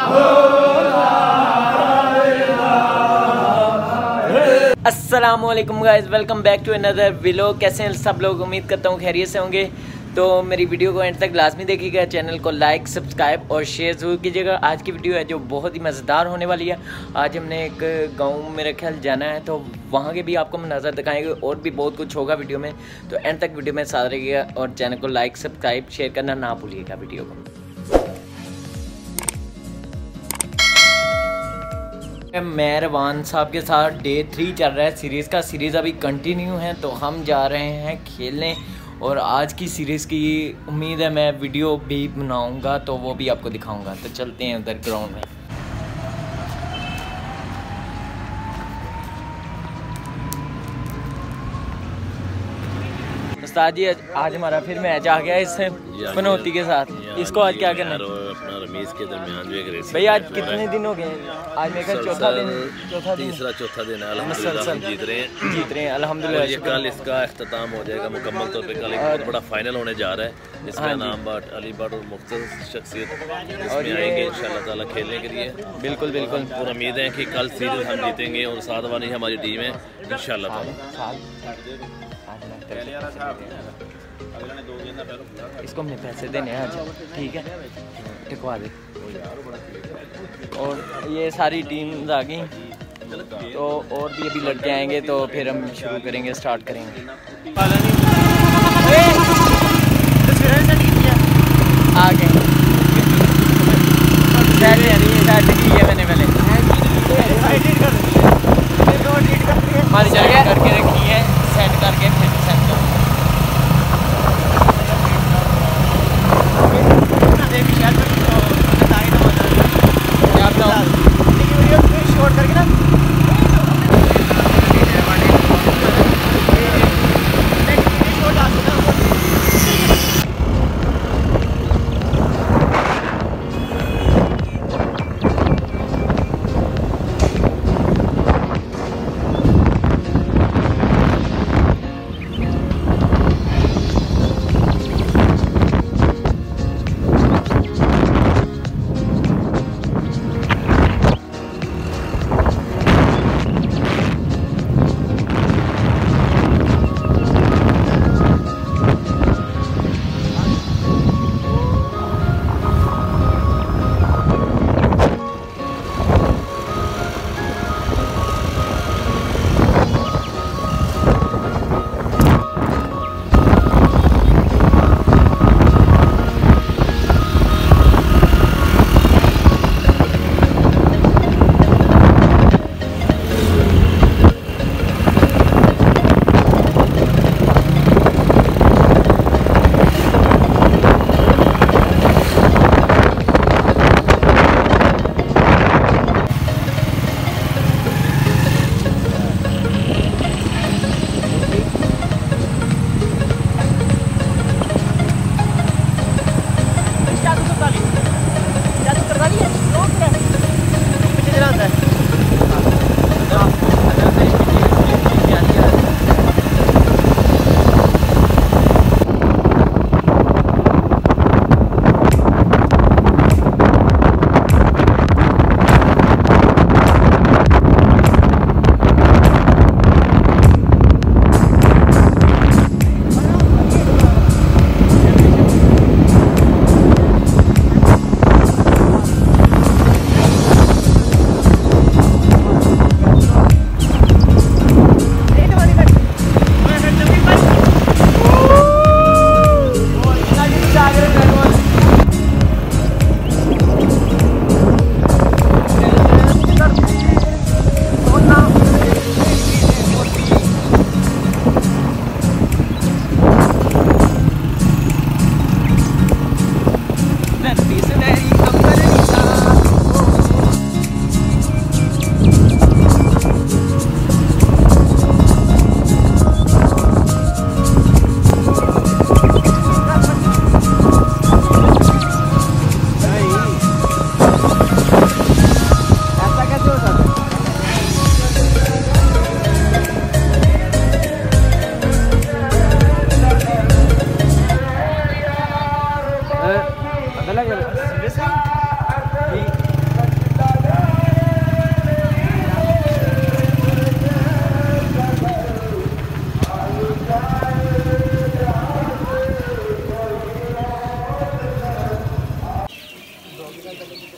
अस्सलामुअलैकुम guys, welcome back to another vlog. कैसे हैं सब लोग? उम्मीद करता हूँ खैरियत से होंगे। तो मेरी वीडियो को एंड तक लाजमी देखिएगा, चैनल को लाइक सब्सक्राइब और शेयर ज़रूर कीजिएगा। आज की वीडियो है जो बहुत ही मज़ेदार होने वाली है। आज हमने एक गांव मेरे ख्याल जाना है, तो वहाँ के भी आपको मंजर दिखाएंगे और भी बहुत कुछ होगा वीडियो में। तो एंड तक वीडियो में साथ रहिएगा और चैनल को लाइक सब्सक्राइब शेयर करना ना भूलिएगा वीडियो को। मेहरबान साहब के साथ डे 3 चल रहा है सीरीज़ का। सीरीज़ अभी कंटिन्यू है, तो हम जा रहे हैं खेलने और आज की सीरीज़ की उम्मीद है मैं वीडियो भी बनाऊंगा, तो वो भी आपको दिखाऊंगा। तो चलते हैं उधर ग्राउंड में। उस्ताद जी आज हमारा फिर मैच आ गया इससे पनौती के साथ। इसको आज क्या करना है? अपना रमीज के दरमियान जो एक रेस भाई आज कितने दिन हो गए? आज मेरे ख्याल चौथा दिन चौथा दिन है। अल्हम्दुलिल्लाह हम जीत रहे हैं अल्हम्दुलिल्लाह। ये कल इसका इख्तिताम हो जाएगा मुकम्मल तौर पे। कल एक बहुत बड़ा फाइनल होने जा रहा है जिसका नाम अली भट्ट और मुख्तसर शख्सियत इसमें आएंगे इंशाअल्लाह ताला खेलने के लिए। बिल्कुल बिल्कुल पूरी उम्मीद है कि कल सीरीज हम जीतेंगे और साथ वाली हमारी टीम है इंशाअल्लाह ताला। इसको हमने पैसे देने हैं आज, ठीक है, टिकवा दे। और ये सारी टीम आ गई, तो और भी अभी लड़के आएंगे तो फिर हम शुरू करेंगे, स्टार्ट करेंगे। आ गए मैंने पहले हमारी जगह करके रखी है, सेट करके फिर सेट करो।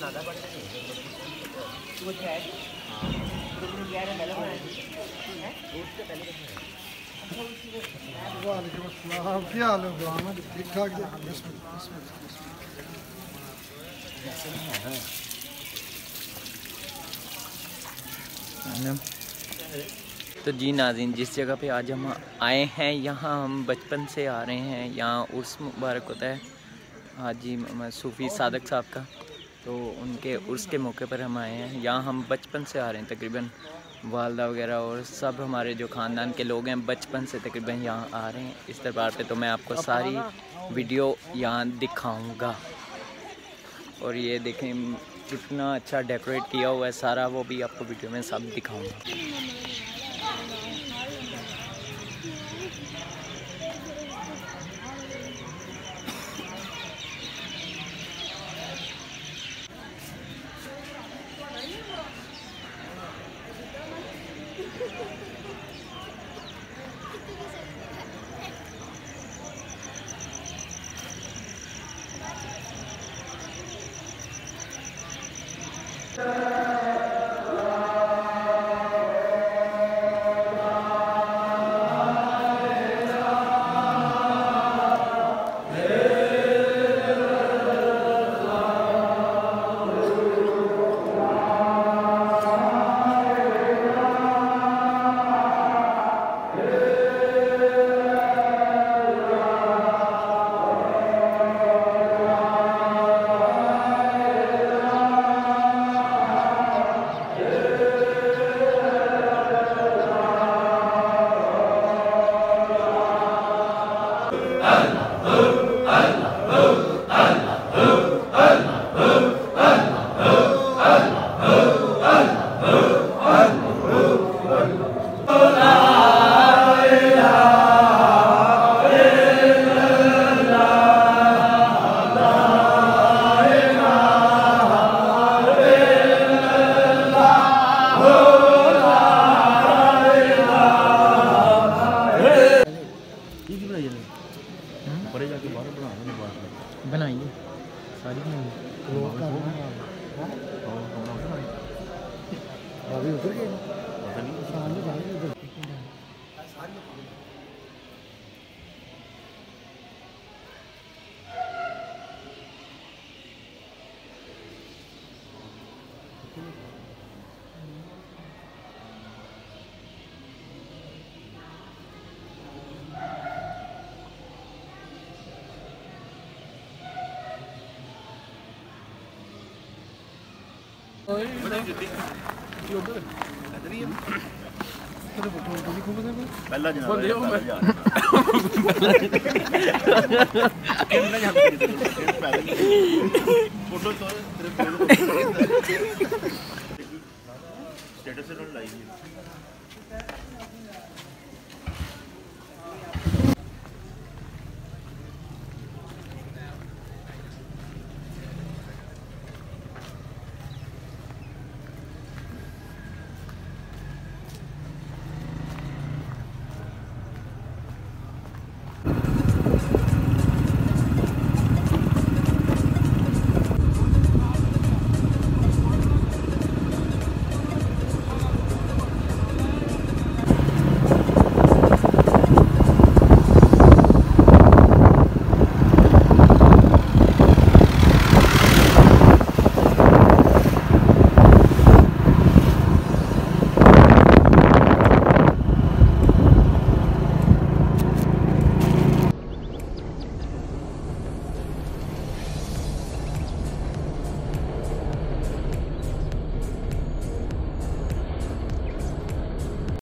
क्या हाल है? ठीक ठाक तो जी नाज़रीन, जिस जगह पे आज हम आए हैं, यहाँ हम बचपन से आ रहे हैं। यहाँ उर्स मुबारक होता है हाजी सूफ़ी सादक साहब का, तो उनके उर्स के मौके पर हम आए हैं। यहाँ हम बचपन से आ रहे हैं, तकरीबन वालदा वगैरह और सब हमारे जो ख़ानदान के लोग हैं बचपन से तकरीबन यहाँ आ रहे हैं इस दरबार पे। तो मैं आपको सारी वीडियो यहाँ दिखाऊंगा। और ये देखें कितना अच्छा डेकोरेट किया हुआ है सारा, वो भी आपको वीडियो में सब दिखाऊंगा। बनाइए सारी अभी उतर गए पहला जनाब फोटो तो स्टेटस से लाई